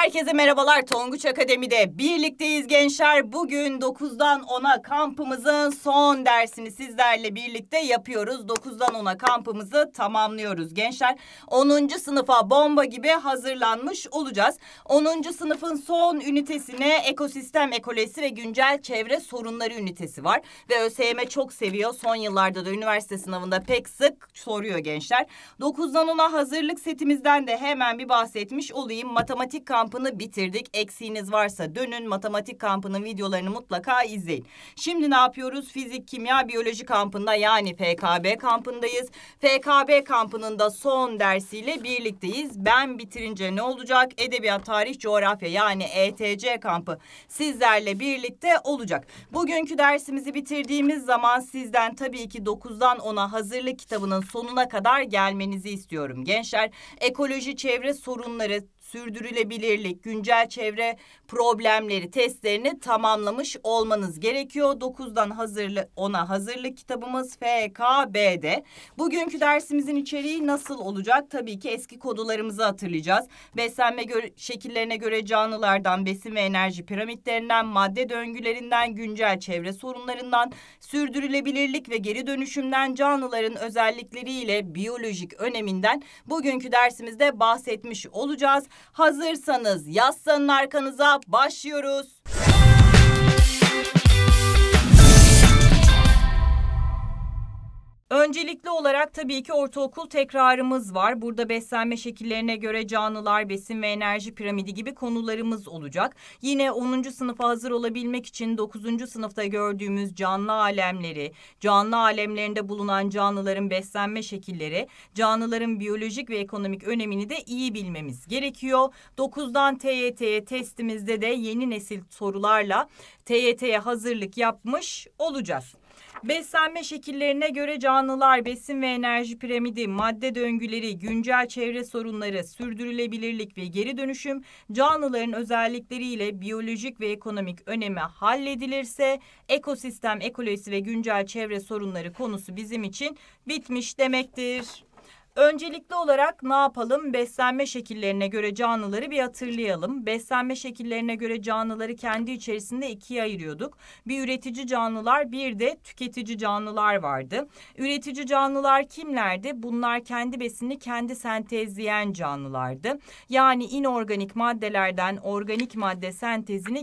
Herkese merhabalar. Tonguç Akademi'de birlikteyiz gençler. Bugün 9'dan 10'a kampımızın son dersini sizlerle birlikte yapıyoruz. 9'dan 10'a kampımızı tamamlıyoruz gençler. 10. sınıfa bomba gibi hazırlanmış olacağız. 10. sınıfın son ünitesine ekosistem ekolojisi ve güncel çevre sorunları ünitesi var. Ve ÖSYM çok seviyor. Son yıllarda da üniversite sınavında pek sık soruyor gençler. 9'dan 10'a hazırlık setimizden de hemen bir bahsetmiş olayım. Matematik kampını bitirdik. Eksiğiniz varsa dönün, matematik kampının videolarını mutlaka izleyin. Şimdi ne yapıyoruz? Fizik, kimya, biyoloji kampında yani FKB kampındayız. FKB kampının da son dersiyle birlikteyiz. Ben bitirince ne olacak? Edebiyat, tarih, coğrafya yani ETC kampı sizlerle birlikte olacak. Bugünkü dersimizi bitirdiğimiz zaman sizden tabii ki 9'dan 10'a hazırlık kitabının sonuna kadar gelmenizi istiyorum. Gençler, ekoloji, çevre sorunları, sürdürülebilirlik, güncel çevre problemleri testlerini tamamlamış olmanız gerekiyor. 9'dan 10'a hazırlık kitabımız FKB'de. Bugünkü dersimizin içeriği nasıl olacak? Tabii ki eski konularımızı hatırlayacağız. Beslenme şekillerine göre canlılardan, besin ve enerji piramitlerinden, madde döngülerinden, güncel çevre sorunlarından, sürdürülebilirlik ve geri dönüşümden, canlıların özellikleriyle biyolojik öneminden bugünkü dersimizde bahsetmiş olacağız. Hazırsanız yaslanın arkanıza, başlıyoruz. Öncelikli olarak tabii ki ortaokul tekrarımız var. Burada beslenme şekillerine göre canlılar, besin ve enerji piramidi gibi konularımız olacak. Yine 10. sınıfa hazır olabilmek için 9. sınıfta gördüğümüz canlı alemleri, canlı alemlerinde bulunan canlıların beslenme şekilleri, canlıların biyolojik ve ekonomik önemini de iyi bilmemiz gerekiyor. 9'dan TYT'ye testimizde de yeni nesil sorularla TYT'ye hazırlık yapmış olacağız. Beslenme şekillerine göre canlılar, besin ve enerji piramidi, madde döngüleri, güncel çevre sorunları, sürdürülebilirlik ve geri dönüşüm, canlıların özellikleriyle biyolojik ve ekonomik önemi halledilirse ekosistem ekolojisi ve güncel çevre sorunları konusu bizim için bitmiş demektir. Öncelikli olarak ne yapalım? Beslenme şekillerine göre canlıları bir hatırlayalım. Beslenme şekillerine göre canlıları kendi içerisinde ikiye ayırıyorduk. Bir üretici canlılar, bir de tüketici canlılar vardı. Üretici canlılar kimlerdi? Bunlar kendi besinini kendi sentezleyen canlılardı. Yani inorganik maddelerden organik madde sentezini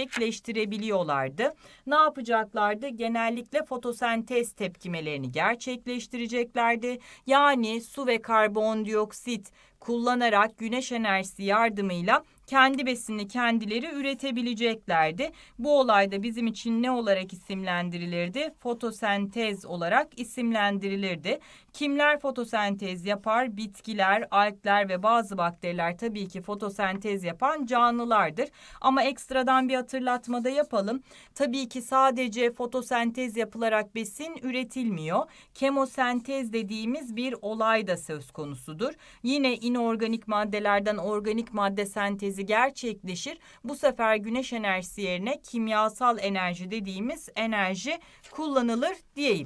gerçekleştirebiliyorlardı. Ne yapacaklardı? Genellikle fotosentez tepkimelerini gerçekleştireceklerdi. Yani su ve karbondioksit kullanarak güneş enerjisi yardımıyla kendi besinini kendileri üretebileceklerdi. Bu olay da bizim için ne olarak isimlendirilirdi? Fotosentez olarak isimlendirilirdi. Kimler fotosentez yapar? Bitkiler, algler ve bazı bakteriler tabii ki fotosentez yapan canlılardır. Ama ekstradan bir hatırlatma da yapalım. Tabii ki sadece fotosentez yapılarak besin üretilmiyor. Kemosentez dediğimiz bir olay da söz konusudur. Yine inorganik maddelerden organik madde sentezi gerçekleşir. Bu sefer güneş enerjisi yerine kimyasal enerji dediğimiz enerji kullanılır diyeyim.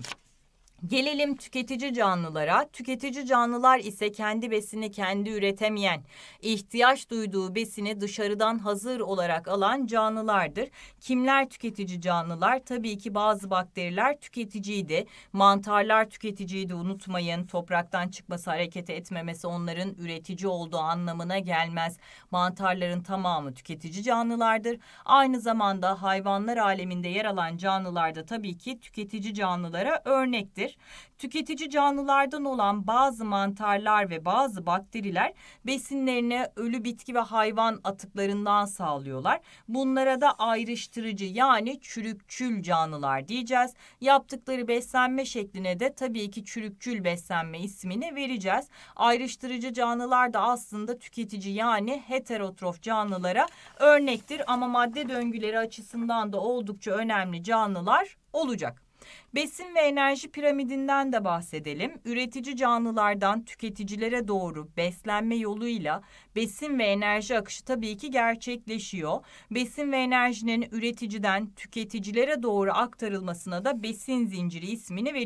Gelelim tüketici canlılara. Tüketici canlılar ise kendi besini kendi üretemeyen, ihtiyaç duyduğu besini dışarıdan hazır olarak alan canlılardır. Kimler tüketici canlılar? Tabii ki bazı bakteriler tüketiciydi. Mantarlar tüketiciydi, unutmayın. Topraktan çıkması, hareket etmemesi onların üretici olduğu anlamına gelmez. Mantarların tamamı tüketici canlılardır. Aynı zamanda hayvanlar aleminde yer alan canlılar da tabii ki tüketici canlılara örnektir. Tüketici canlılardan olan bazı mantarlar ve bazı bakteriler besinlerini ölü bitki ve hayvan atıklarından sağlıyorlar. Bunlara da ayrıştırıcı yani çürükçül canlılar diyeceğiz. Yaptıkları beslenme şekline de tabii ki çürükçül beslenme ismini vereceğiz. Ayrıştırıcı canlılar da aslında tüketici yani heterotrof canlılara örnektir ama madde döngüleri açısından da oldukça önemli canlılar olacak. Besin ve enerji piramidinden de bahsedelim. Üretici canlılardan tüketicilere doğru beslenme yoluyla besin ve enerji akışı tabii ki gerçekleşiyor. Besin ve enerjinin üreticiden tüketicilere doğru aktarılmasına da besin zinciri ismini veriyoruz.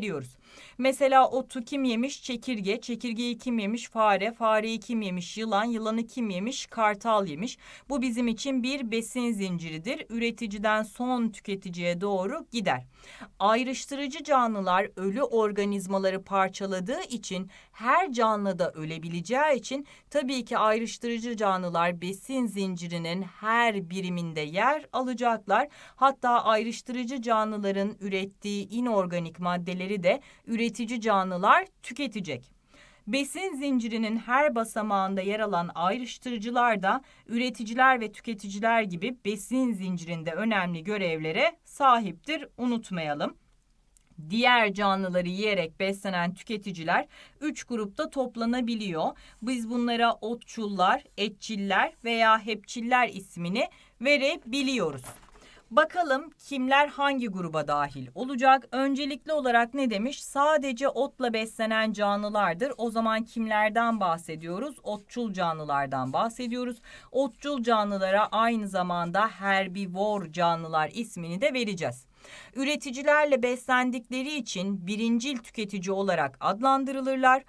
Mesela otu kim yemiş? Çekirge. Çekirgeyi kim yemiş? Fare. Fareyi kim yemiş? Yılan. Yılanı kim yemiş? Kartal yemiş. Bu bizim için bir besin zinciridir. Üreticiden son tüketiciye doğru gider. Ayrıştırıcı canlılar ölü organizmaları parçaladığı için her canlı da ölebileceği için tabii ki ayrıştırıcı canlılar besin zincirinin her biriminde yer alacaklar. Hatta ayrıştırıcı canlıların ürettiği inorganik maddeleri de üretici canlılar tüketecek. Besin zincirinin her basamağında yer alan ayrıştırıcılar da üreticiler ve tüketiciler gibi besin zincirinde önemli görevlere sahiptir. Unutmayalım. Diğer canlıları yiyerek beslenen tüketiciler 3 grupta toplanabiliyor. Biz bunlara otçullar, etçiller veya hepçiller ismini verebiliyoruz. Bakalım kimler hangi gruba dahil olacak? Öncelikli olarak ne demiş? Sadece otla beslenen canlılardır. O zaman kimlerden bahsediyoruz? Otçul canlılardan bahsediyoruz. Otçul canlılara aynı zamanda herbivor canlılar ismini de vereceğiz. Üreticilerle beslendikleri için birincil tüketici olarak adlandırılırlar.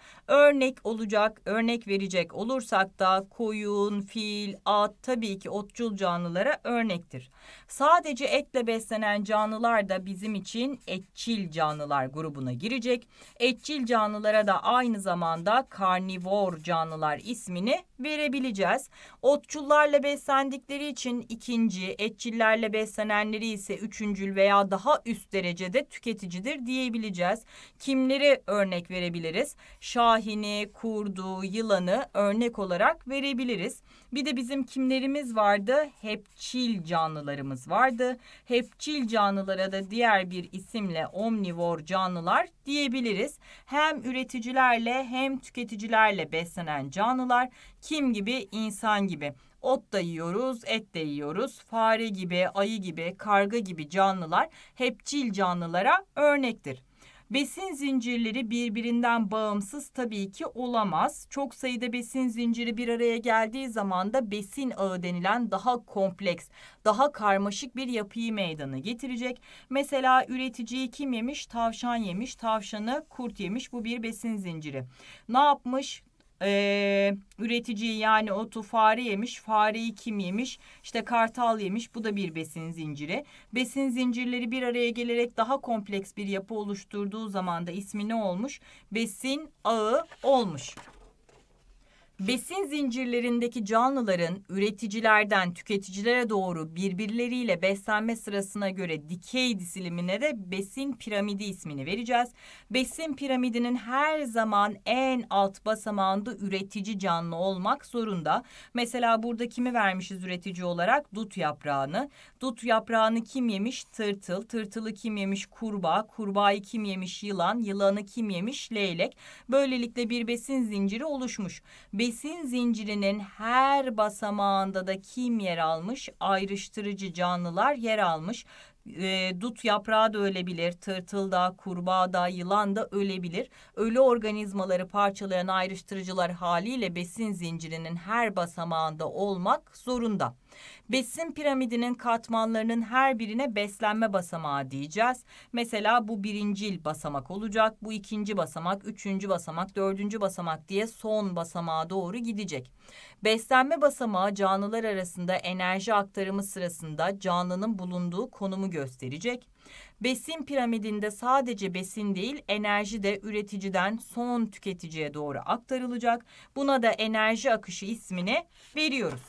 Örnek verecek olursak da koyun, fil, at tabii ki otçul canlılara örnektir. Sadece etle beslenen canlılar da bizim için etçil canlılar grubuna girecek. Etçil canlılara da aynı zamanda karnivor canlılar ismini verebileceğiz. Otçullarla beslendikleri için ikinci, etçillerle beslenenleri ise üçüncül veya daha üst derecede tüketicidir diyebileceğiz. Kimleri örnek verebiliriz? Şahini, kurdu, yılanı örnek olarak verebiliriz. Bir de bizim kimlerimiz vardı? Hepçil canlılarımız vardı. Hepçil canlılara da diğer bir isimle omnivor canlılar diyebiliriz. Hem üreticilerle hem tüketicilerle beslenen canlılar kim gibi? İnsan gibi. Ot da yiyoruz, et de yiyoruz. Fare gibi, ayı gibi, karga gibi canlılar hepçil canlılara örnektir. Besin zincirleri birbirinden bağımsız tabii ki olamaz. Çok sayıda besin zinciri bir araya geldiği zaman da besin ağı denilen daha kompleks, daha karmaşık bir yapıyı meydana getirecek. Mesela üreticiyi kim yemiş? Tavşan yemiş, tavşanı kurt yemiş. Bu bir besin zinciri. Ne yapmış? Üreticiyi yani otu fare yemiş, fareyi kim yemiş? İşte kartal yemiş, bu da bir besin zinciri. Besin zincirleri bir araya gelerek daha kompleks bir yapı oluşturduğu zaman da ismi ne olmuş? Besin ağı olmuş. Besin zincirlerindeki canlıların üreticilerden tüketicilere doğru birbirleriyle beslenme sırasına göre dikey dizilimine de besin piramidi ismini vereceğiz. Besin piramidinin her zaman en alt basamağında üretici canlı olmak zorunda. Mesela burada kimi vermişiz üretici olarak? Dut yaprağını. Dut yaprağını kim yemiş? Tırtıl. Tırtılı kim yemiş? Kurbağa. Kurbağayı kim yemiş? Yılan. Yılanı kim yemiş? Leylek. Böylelikle bir besin zinciri oluşmuş. Besin zincirinin her basamağında da kim yer almış? Ayrıştırıcı canlılar yer almış. Dut yaprağı da ölebilir, tırtıl da, kurbağa da, yılan da ölebilir. Ölü organizmaları parçalayan ayrıştırıcılar haliyle besin zincirinin her basamağında olmak zorunda. Besin piramidinin katmanlarının her birine beslenme basamağı diyeceğiz. Mesela bu birincil basamak olacak, bu ikinci basamak, üçüncü basamak, dördüncü basamak diye son basamağa doğru gidecek. Beslenme basamağı canlılar arasında enerji aktarımı sırasında canlının bulunduğu konumu gösterecek. Besin piramidinde sadece besin değil, enerji de üreticiden son tüketiciye doğru aktarılacak. Buna da enerji akışı ismini veriyoruz.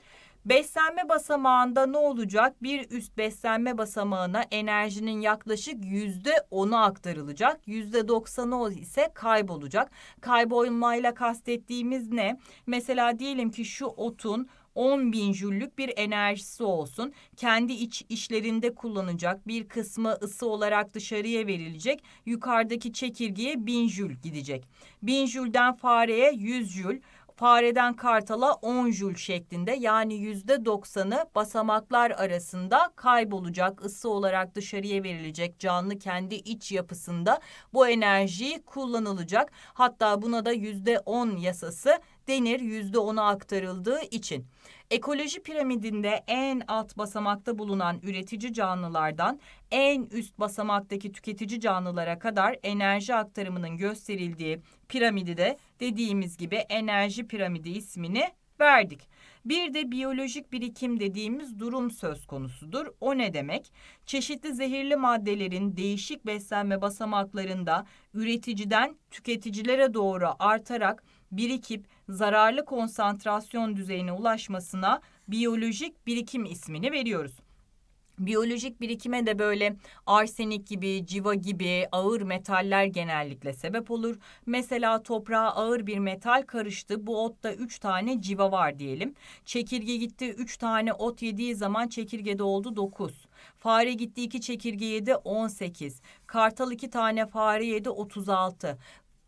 Beslenme basamağında ne olacak? Bir üst beslenme basamağına enerjinin yaklaşık %10'u aktarılacak. %90'ı ise kaybolacak. Kaybolmayla kastettiğimiz ne? Mesela diyelim ki şu otun 10.000 jüllük bir enerjisi olsun. Kendi işlerinde kullanacak, bir kısmı ısı olarak dışarıya verilecek. Yukarıdaki çekirgeye 1000 jül gidecek. 1000 jülden fareye 100 jül. Fareden kartala 10 jül şeklinde, yani %90'ı basamaklar arasında kaybolacak, ısı olarak dışarıya verilecek, canlı kendi iç yapısında bu enerjiyi kullanılacak. Hatta buna da %10 yasası denir %10'a aktarıldığı için. Ekoloji piramidinde en alt basamakta bulunan üretici canlılardan en üst basamaktaki tüketici canlılara kadar enerji aktarımının gösterildiği piramidi de dediğimiz gibi enerji piramidi ismini verdik. Bir de biyolojik birikim dediğimiz durum söz konusudur. O ne demek? Çeşitli zehirli maddelerin değişik beslenme basamaklarında üreticiden tüketicilere doğru artarak birikip zararlı konsantrasyon düzeyine ulaşmasına biyolojik birikim ismini veriyoruz. Biyolojik birikime de böyle arsenik gibi, civa gibi ağır metaller genellikle sebep olur. Mesela toprağa ağır bir metal karıştı. Bu otta 3 tane civa var diyelim. Çekirge gitti 3 tane ot yediği zaman çekirgede oldu 9. Fare gitti 2 çekirge yedi 18. Kartal 2 tane fare yedi 36.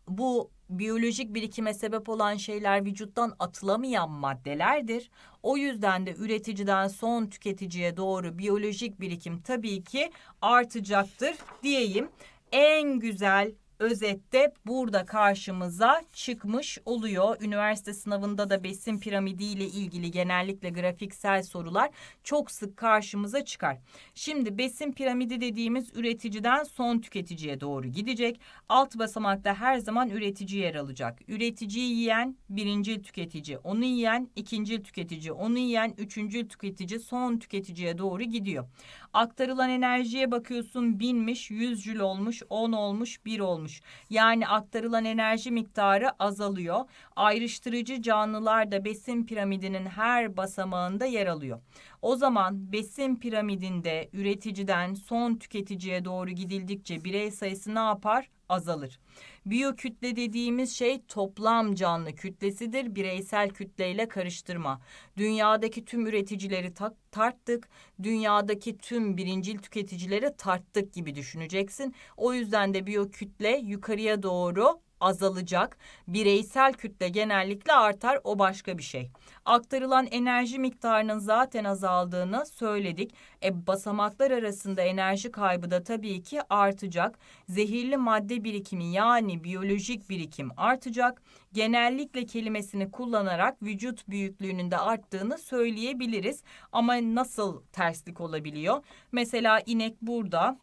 Bu biyolojik birikime sebep olan şeyler vücuttan atılamayan maddelerdir. O yüzden de üreticiden son tüketiciye doğru biyolojik birikim tabii ki artacaktır diyeyim. En güzel özette burada karşımıza çıkmış oluyor. Üniversite sınavında da besin piramidi ile ilgili genellikle grafiksel sorular çok sık karşımıza çıkar. Şimdi besin piramidi dediğimiz üreticiden son tüketiciye doğru gidecek. Alt basamakta her zaman üretici yer alacak. Üreticiyi yiyen birincil tüketici, onu yiyen ikincil tüketici, onu yiyen üçüncül tüketici, son tüketiciye doğru gidiyor. Aktarılan enerjiye bakıyorsun 1000'miş, 100 jül olmuş, 10 olmuş, 1 olmuş. Yani aktarılan enerji miktarı azalıyor. Ayrıştırıcı canlılar da besin piramidinin her basamağında yer alıyor. O zaman besin piramidinde üreticiden son tüketiciye doğru gidildikçe birey sayısı ne yapar? Azalır. Biyokütle dediğimiz şey toplam canlı kütlesidir. Bireysel kütleyle karıştırma. Dünyadaki tüm üreticileri tarttık. Dünyadaki tüm birincil tüketicileri tarttık gibi düşüneceksin. O yüzden de biyokütle yukarıya doğru azalacak. Bireysel kütle genellikle artar, o başka bir şey. Aktarılan enerji miktarının zaten azaldığını söyledik. Basamaklar arasında enerji kaybı da tabii ki artacak. Zehirli madde birikimi yani biyolojik birikim artacak. Genellikle kelimesini kullanarak vücut büyüklüğünün de arttığını söyleyebiliriz. Ama nasıl terslik olabiliyor? Mesela inek burada.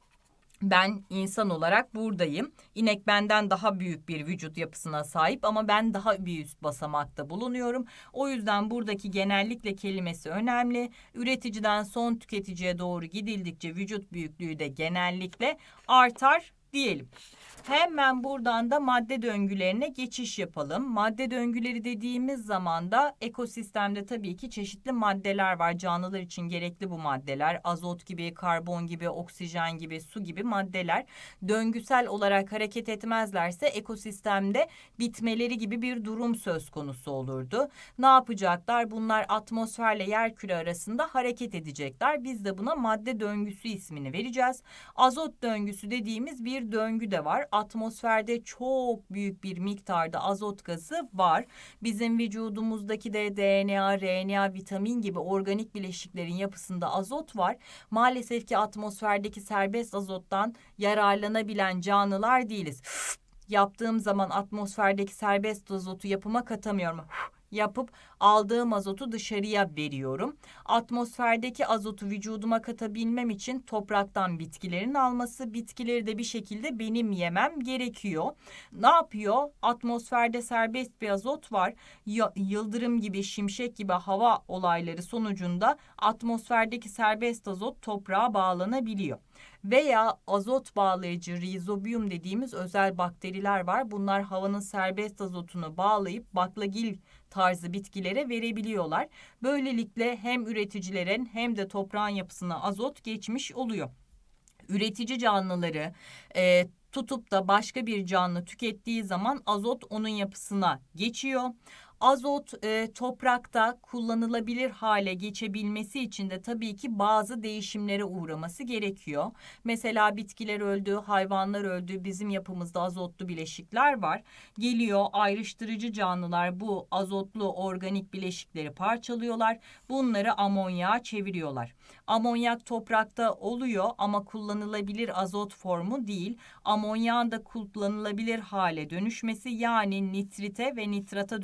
Ben insan olarak buradayım. İnek benden daha büyük bir vücut yapısına sahip ama ben daha bir üst basamakta bulunuyorum. O yüzden buradaki genellikle kelimesi önemli. Üreticiden son tüketiciye doğru gidildikçe vücut büyüklüğü de genellikle artar diyelim. Hemen buradan da madde döngülerine geçiş yapalım. Madde döngüleri dediğimiz zaman da ekosistemde tabii ki çeşitli maddeler var. Canlılar için gerekli bu maddeler. Azot gibi, karbon gibi, oksijen gibi, su gibi maddeler. Döngüsel olarak hareket etmezlerse ekosistemde bitmeleri gibi bir durum söz konusu olurdu. Ne yapacaklar? Bunlar atmosferle yerküre arasında hareket edecekler. Biz de buna madde döngüsü ismini vereceğiz. Azot döngüsü dediğimiz bir döngü de var. Atmosferde çok büyük bir miktarda azot gazı var. Bizim vücudumuzdaki de DNA, RNA, vitamin gibi organik bileşiklerin yapısında azot var. Maalesef ki atmosferdeki serbest azottan yararlanabilen canlılar değiliz. Yaptığım zaman atmosferdeki serbest azotu yapıma katamıyorum. Yapıp aldığım azotu dışarıya veriyorum. Atmosferdeki azotu vücuduma katabilmem için topraktan bitkilerin alması, bitkileri de bir şekilde benim yemem gerekiyor. Ne yapıyor? Atmosferde serbest bir azot var. Yıldırım gibi, şimşek gibi hava olayları sonucunda atmosferdeki serbest azot toprağa bağlanabiliyor. Veya azot bağlayıcı rizobiyum dediğimiz özel bakteriler var. Bunlar havanın serbest azotunu bağlayıp baklagil tarzı bitkilere verebiliyorlar. Böylelikle hem üreticilerin hem de toprağın yapısına azot geçmiş oluyor. Üretici canlıları tutup da başka bir canlı tükettiği zaman azot onun yapısına geçiyor. Azot toprakta kullanılabilir hale geçebilmesi için de tabii ki bazı değişimlere uğraması gerekiyor. Mesela bitkiler öldü, hayvanlar öldü, bizim yapımızda azotlu bileşikler var. Geliyor ayrıştırıcı canlılar bu azotlu organik bileşikleri parçalıyorlar. Bunları amonyağa çeviriyorlar. Amonyak toprakta oluyor ama kullanılabilir azot formu değil. Amonyağın da kullanılabilir hale dönüşmesi yani nitrite ve nitrata dönüşmesi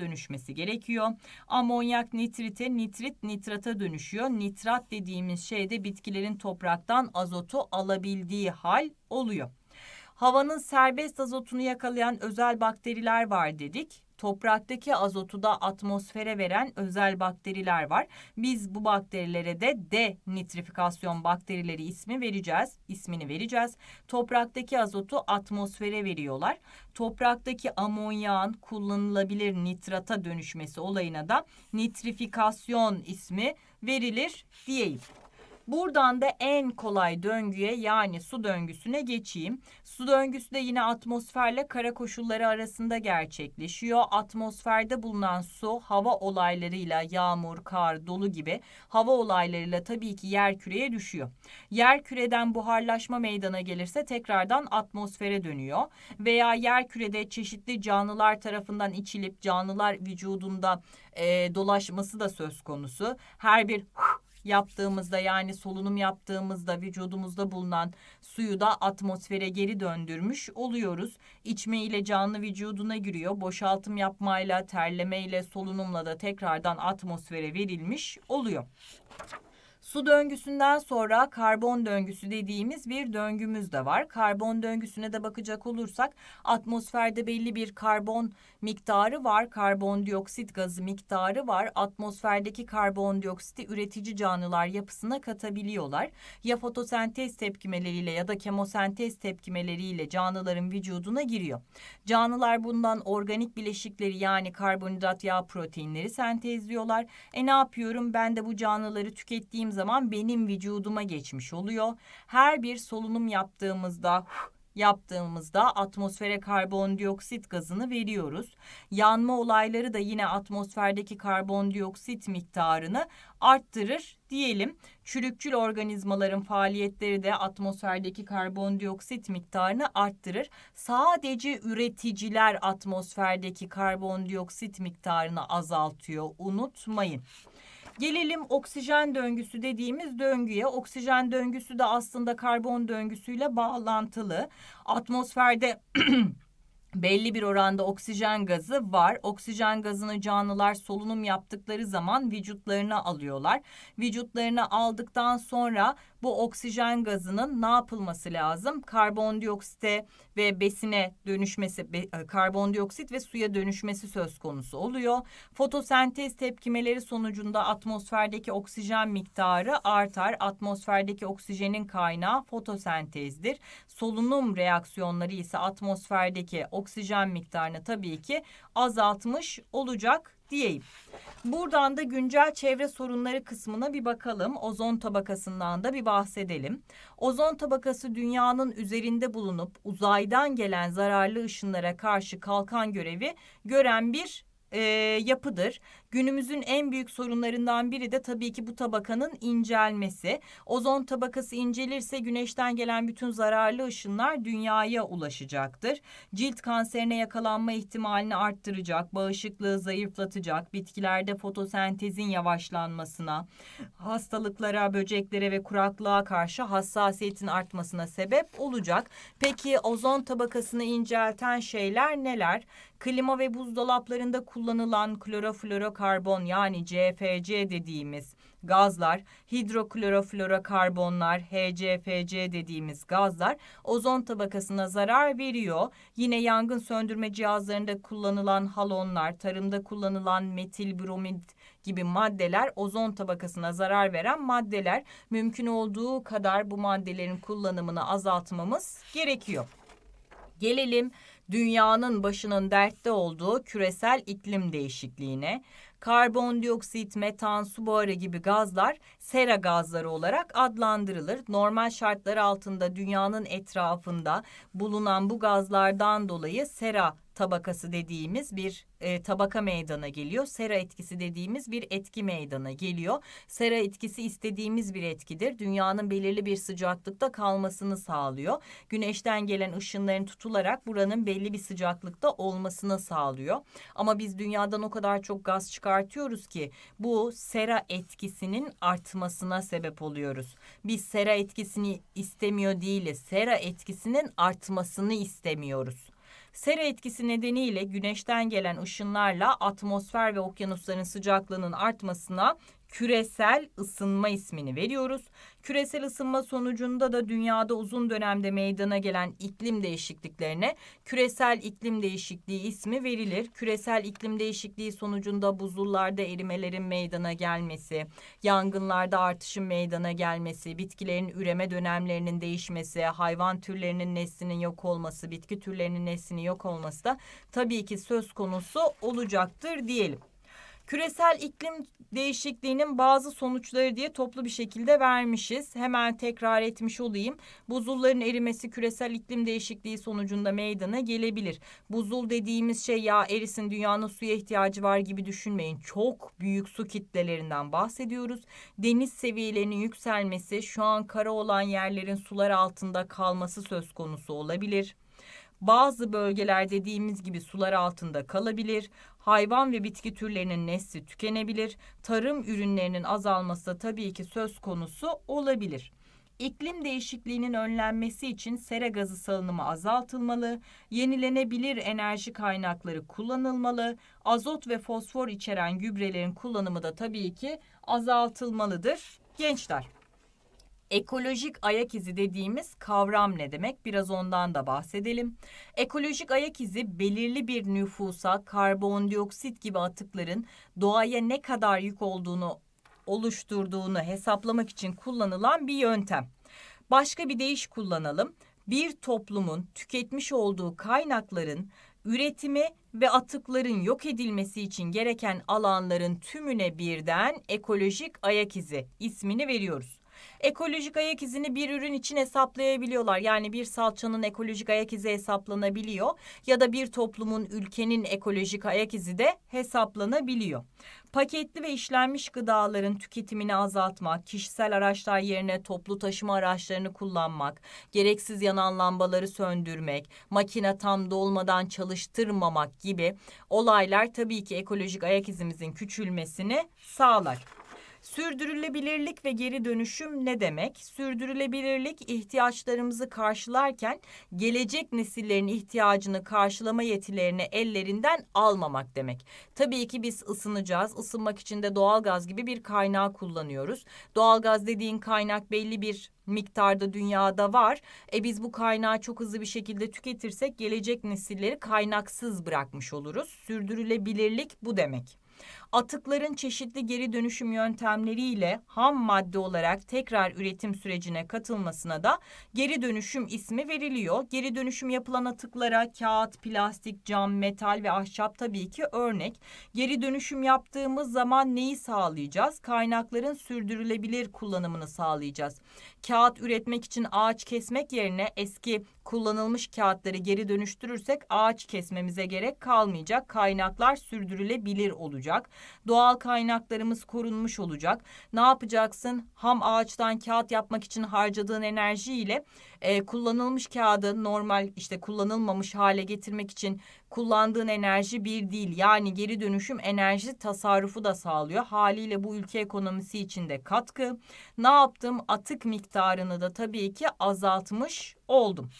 dönüşmesi gerekiyor. Amonyak nitrite, nitrit nitrata dönüşüyor. Nitrat dediğimiz şey de bitkilerin topraktan azotu alabildiği hal oluyor. Havanın serbest azotunu yakalayan özel bakteriler var dedik. Topraktaki azotu da atmosfere veren özel bakteriler var. Biz bu bakterilere de denitrifikasyon bakterileri ismini vereceğiz. Topraktaki azotu atmosfere veriyorlar. Topraktaki amonyağın kullanılabilir nitrata dönüşmesi olayına da nitrifikasyon ismi verilir diyeyim. Buradan da en kolay döngüye, yani su döngüsüne geçeyim. Su döngüsü de yine atmosferle kara koşulları arasında gerçekleşiyor. Atmosferde bulunan su hava olaylarıyla, yağmur, kar, dolu gibi hava olaylarıyla tabii ki yerküreye düşüyor. Yerküreden buharlaşma meydana gelirse tekrardan atmosfere dönüyor. Veya yerkürede çeşitli canlılar tarafından içilip canlılar vücudunda dolaşması da söz konusu. Her bir yaptığımızda, yani solunum yaptığımızda vücudumuzda bulunan suyu da atmosfere geri döndürmüş oluyoruz. İçme ile canlı vücuduna giriyor. Boşaltım yapmayla, terlemeyle, solunumla da tekrardan atmosfere verilmiş oluyor. Su döngüsünden sonra karbon döngüsü dediğimiz bir döngümüz de var. Karbon döngüsüne de bakacak olursak atmosferde belli bir karbon miktarı var. Karbondioksit gazı miktarı var. Atmosferdeki karbondioksiti üretici canlılar yapısına katabiliyorlar. Ya fotosentez tepkimeleriyle ya da kemosentez tepkimeleriyle canlıların vücuduna giriyor. Canlılar bundan organik bileşikleri, yani karbonhidrat, yağ, proteinleri sentezliyorlar. Ne yapıyorum? Ben de bu canlıları tükettiğim zaman benim vücuduma geçmiş oluyor. Her bir solunum yaptığımızda atmosfere karbondioksit gazını veriyoruz. Yanma olayları da yine atmosferdeki karbondioksit miktarını arttırır diyelim. Çürükçül organizmaların faaliyetleri de atmosferdeki karbondioksit miktarını arttırır. Sadece üreticiler atmosferdeki karbondioksit miktarını azaltıyor. Unutmayın. Gelelim oksijen döngüsü dediğimiz döngüye. Oksijen döngüsü de aslında karbon döngüsüyle bağlantılı. Atmosferde belli bir oranda oksijen gazı var. Oksijen gazını canlılar solunum yaptıkları zaman vücutlarına alıyorlar. Vücutlarına aldıktan sonra bu oksijen gazının ne yapılması lazım? Karbondioksite ve besine dönüşmesi, karbondioksit ve suya dönüşmesi söz konusu oluyor. Fotosentez tepkimeleri sonucunda atmosferdeki oksijen miktarı artar. Atmosferdeki oksijenin kaynağı fotosentezdir. Solunum reaksiyonları ise atmosferdeki oksijen miktarını tabii ki azaltmış olacak diyeyim. Buradan da güncel çevre sorunları kısmına bir bakalım. Ozon tabakasından da bir bahsedelim. Ozon tabakası dünyanın üzerinde bulunup uzaydan gelen zararlı ışınlara karşı kalkan görevi gören bir yapıdır. Günümüzün en büyük sorunlarından biri de tabii ki bu tabakanın incelmesi. Ozon tabakası incelirse güneşten gelen bütün zararlı ışınlar dünyaya ulaşacaktır. Cilt kanserine yakalanma ihtimalini arttıracak, bağışıklığı zayıflatacak, bitkilerde fotosentezin yavaşlanmasına, hastalıklara, böceklere ve kuraklığa karşı hassasiyetin artmasına sebep olacak. Peki ozon tabakasını incelten şeyler neler? Klima ve buzdolaplarında kullanılan kloroflorokarbon, yani CFC dediğimiz gazlar, hidrokloroflorokarbonlar, HCFC dediğimiz gazlar ozon tabakasına zarar veriyor. Yine yangın söndürme cihazlarında kullanılan halonlar, tarımda kullanılan metil bromid gibi maddeler ozon tabakasına zarar veren maddeler. Mümkün olduğu kadar bu maddelerin kullanımını azaltmamız gerekiyor. Gelelim dünyanın başının dertte olduğu küresel iklim değişikliğine. Karbondioksit, metan, su buharı gibi gazlar sera gazları olarak adlandırılır. Normal şartlar altında dünyanın etrafında bulunan bu gazlardan dolayı sera tabakası dediğimiz bir tabaka meydana geliyor. Sera etkisi dediğimiz bir etki meydana geliyor. Sera etkisi istediğimiz bir etkidir. Dünyanın belirli bir sıcaklıkta kalmasını sağlıyor. Güneşten gelen ışınların tutularak buranın belli bir sıcaklıkta olmasını sağlıyor. Ama biz dünyadan o kadar çok gaz çıkartıyoruz ki bu sera etkisinin artmasına sebep oluyoruz. Biz sera etkisini istemiyor değiliz. Sera etkisinin artmasını istemiyoruz. Sera etkisi nedeniyle güneşten gelen ışınlarla atmosfer ve okyanusların sıcaklığının artmasına küresel ısınma ismini veriyoruz. Küresel ısınma sonucunda da dünyada uzun dönemde meydana gelen iklim değişikliklerine küresel iklim değişikliği ismi verilir. Küresel iklim değişikliği sonucunda buzullarda erimelerin meydana gelmesi, yangınlarda artışın meydana gelmesi, bitkilerin üreme dönemlerinin değişmesi, hayvan türlerinin neslinin yok olması, bitki türlerinin neslinin yok olması da tabii ki söz konusu olacaktır diyelim. Küresel iklim değişikliğinin bazı sonuçları diye toplu bir şekilde vermişiz. Hemen tekrar etmiş olayım. Buzulların erimesi küresel iklim değişikliği sonucunda meydana gelebilir. Buzul dediğimiz şey ya erisin dünyanın suya ihtiyacı var gibi düşünmeyin. Çok büyük su kitlelerinden bahsediyoruz. Deniz seviyelerinin yükselmesi, şu an kara olan yerlerin sular altında kalması söz konusu olabilir. Bazı bölgeler dediğimiz gibi sular altında kalabilir. Hayvan ve bitki türlerinin nesli tükenebilir. Tarım ürünlerinin azalması da tabii ki söz konusu olabilir. İklim değişikliğinin önlenmesi için sera gazı salınımı azaltılmalı, yenilenebilir enerji kaynakları kullanılmalı, azot ve fosfor içeren gübrelerin kullanımı da tabii ki azaltılmalıdır. Gençler, ekolojik ayak izi dediğimiz kavram ne demek? Biraz ondan da bahsedelim. Ekolojik ayak izi belirli bir nüfusa karbondioksit gibi atıkların doğaya ne kadar yük oluşturduğunu hesaplamak için kullanılan bir yöntem. Başka bir deyiş kullanalım. Bir toplumun tüketmiş olduğu kaynakların üretimi ve atıkların yok edilmesi için gereken alanların tümüne birden ekolojik ayak izi ismini veriyoruz. Ekolojik ayak izini bir ürün için hesaplayabiliyorlar. Yani bir salçanın ekolojik ayak izi hesaplanabiliyor ya da bir toplumun, ülkenin ekolojik ayak izi de hesaplanabiliyor. Paketli ve işlenmiş gıdaların tüketimini azaltmak, kişisel araçlar yerine toplu taşıma araçlarını kullanmak, gereksiz yanan lambaları söndürmek, makine tam dolmadan çalıştırmamak gibi olaylar tabii ki ekolojik ayak izimizin küçülmesini sağlar. Sürdürülebilirlik ve geri dönüşüm ne demek? Sürdürülebilirlik ihtiyaçlarımızı karşılarken gelecek nesillerin ihtiyacını karşılama yetilerini ellerinden almamak demek. Tabii ki biz ısınacağız. Isınmak için de doğalgaz gibi bir kaynağı kullanıyoruz. Doğalgaz dediğin kaynak belli bir miktarda dünyada var. Biz bu kaynağı çok hızlı bir şekilde tüketirsek gelecek nesilleri kaynaksız bırakmış oluruz. Sürdürülebilirlik bu demek. Atıkların çeşitli geri dönüşüm yöntemleriyle ham madde olarak tekrar üretim sürecine katılmasına da geri dönüşüm ismi veriliyor. Geri dönüşüm yapılan atıklara kağıt, plastik, cam, metal ve ahşap tabii ki örnek. Geri dönüşüm yaptığımız zaman neyi sağlayacağız? Kaynakların sürdürülebilir kullanımını sağlayacağız. Kağıt üretmek için ağaç kesmek yerine eski kullanılmış kağıtları geri dönüştürürsek ağaç kesmemize gerek kalmayacak. Kaynaklar sürdürülebilir olacak. Doğal kaynaklarımız korunmuş olacak. Ne yapacaksın? Ham ağaçtan kağıt yapmak için harcadığın enerjiyle kullanılmış kağıdı normal kullanılmamış hale getirmek için kullandığın enerji bir değil. Yani geri dönüşüm enerji tasarrufu da sağlıyor. Haliyle bu ülke ekonomisi için de katkı. Ne yaptım? Atık miktarını da tabii ki azaltmış oldum.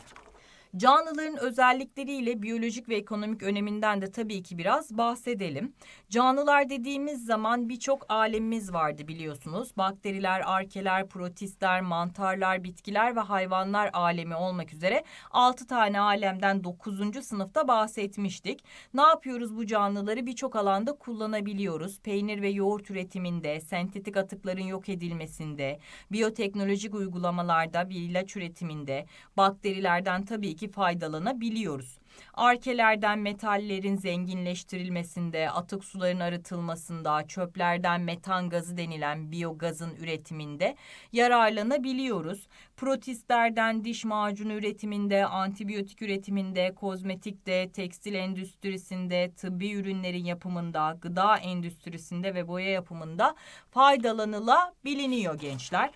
Canlıların özellikleriyle biyolojik ve ekonomik öneminden de tabii ki biraz bahsedelim. Canlılar dediğimiz zaman birçok alemimiz vardı biliyorsunuz. Bakteriler, arkeler, protistler, mantarlar, bitkiler ve hayvanlar alemi olmak üzere 6 tane alemden 9. sınıfta bahsetmiştik. Ne yapıyoruz bu canlıları? Birçok alanda kullanabiliyoruz. Peynir ve yoğurt üretiminde, sentetik atıkların yok edilmesinde, biyoteknolojik uygulamalarda, bir ilaç üretiminde, bakterilerden tabii ki faydalanabiliyoruz. Arkelerden metallerin zenginleştirilmesinde, atık suların arıtılmasında, çöplerden metan gazı denilen biyogazın üretiminde yararlanabiliyoruz. Protistlerden diş macunu üretiminde, antibiyotik üretiminde, kozmetikte, tekstil endüstrisinde, tıbbi ürünlerin yapımında, gıda endüstrisinde ve boya yapımında faydalanılabiliyor gençler.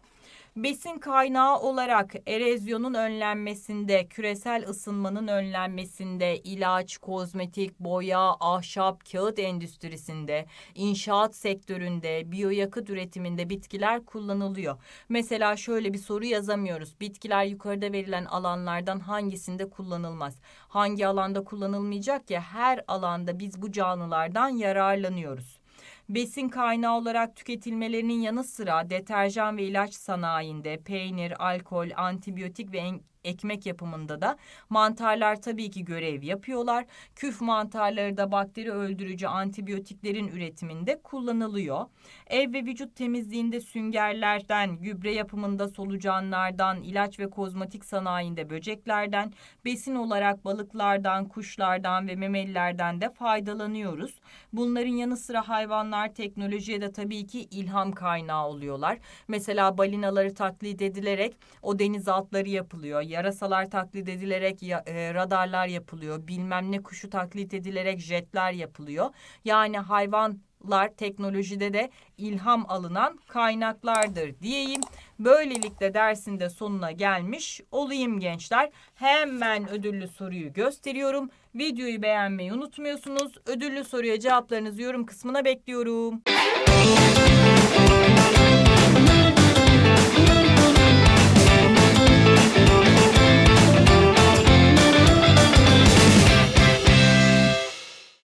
Besin kaynağı olarak erozyonun önlenmesinde, küresel ısınmanın önlenmesinde, ilaç, kozmetik, boya, ahşap, kağıt endüstrisinde, inşaat sektöründe, biyoyakıt üretiminde bitkiler kullanılıyor. Mesela şöyle bir soru yazamıyoruz. Bitkiler yukarıda verilen alanlardan hangisinde kullanılmaz? Hangi alanda kullanılmayacak ki? Her alanda biz bu canlılardan yararlanıyoruz. Besin kaynağı olarak tüketilmelerinin yanı sıra deterjan ve ilaç sanayinde, peynir, alkol, antibiyotik ve ekmek yapımında da mantarlar tabii ki görev yapıyorlar. Küf mantarları da bakteri öldürücü antibiyotiklerin üretiminde kullanılıyor. Ev ve vücut temizliğinde süngerlerden, gübre yapımında solucanlardan, ilaç ve kozmetik sanayinde böceklerden, besin olarak balıklardan, kuşlardan ve memelilerden de faydalanıyoruz. Bunların yanı sıra hayvanlar teknolojiye de tabii ki ilham kaynağı oluyorlar. Mesela balinaları taklit edilerek o denizaltıları yapılıyor. Yarasalar taklit edilerek radarlar yapılıyor. Bilmem ne kuşu taklit edilerek jetler yapılıyor. Yani hayvanlar teknolojide de ilham alınan kaynaklardır diyeyim. Böylelikle dersin de sonuna gelmiş olayım gençler. Hemen ödüllü soruyu gösteriyorum. Videoyu beğenmeyi unutmuyorsunuz. Ödüllü soruya cevaplarınızı yorum kısmına bekliyorum.